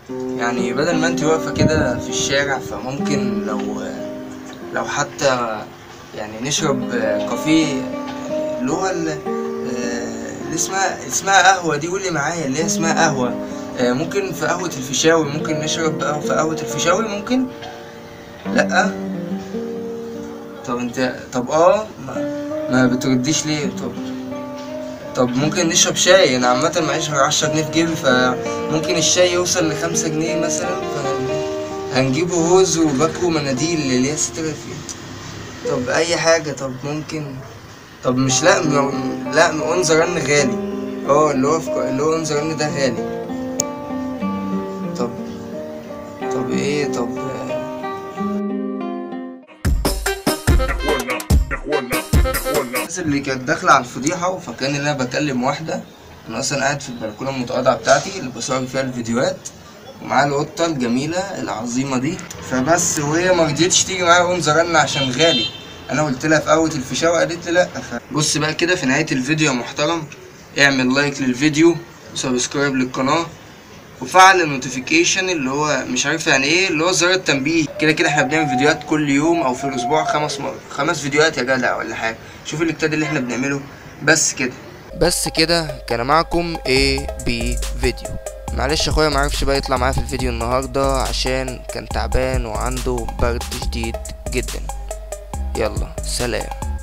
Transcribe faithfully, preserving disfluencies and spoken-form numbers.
يعني بدل ما انت واقفة كده في الشارع، فممكن لو لو حتى يعني نشرب كافيه، يعني اللي هو ال- اللي اسمها اسمها قهوة دي، قولي معايا اللي هي اسمها قهوة. ممكن في قهوة الفيشاوي، ممكن نشرب قهوة في قهوة الفيشاوي ممكن. لأ. طب انت طب اه ما, ما بترديش ليه؟ طب طب ممكن نشرب شاي. انا عامة معيش غير عشرة جنيه في جيبي، فممكن الشاي يوصل لخمسة جنيه مثلا، فهنجيبه هوز وباكو مناديل اللي هي سترة فيه. طب اي حاجة. طب ممكن. طب مش لا م... لا انظر رن غالي. اه اللي هو في... اللي هو انظر رن ده غالي. طب طب ايه طب الناس اللي كانت داخلة على الفضيحة وفاكراني ان انا بكلم واحدة. انا اصلا قاعد في البلكونة المتواضعة بتاعتي اللي بصور فيها الفيديوهات، ومعايا القطة الجميلة العظيمة دي. فبس وهي مرضيتش تيجي معايا وانظر رن عشان غالي. انا قلت لها في قهوة الفيشاوي، قالت لي لا. بص بقى كده في نهاية الفيديو يا محترم، اعمل لايك للفيديو وسبسكرايب للقناة وفعل النوتيفيكيشن اللي هو مش عارف يعني ايه، اللي هو زر التنبيه. كده كده احنا بنعمل فيديوهات كل يوم او في الاسبوع خمس مر... خمس فيديوهات يا جدع ولا حاجه. شوف الاجتهاد اللي احنا بنعمله. بس كده بس كده كان معكم اي بي فيديو. معلش اخويا معرفش بقى يطلع معايا في الفيديو النهارده عشان كان تعبان وعنده برد شديد جدا. يلا سلام.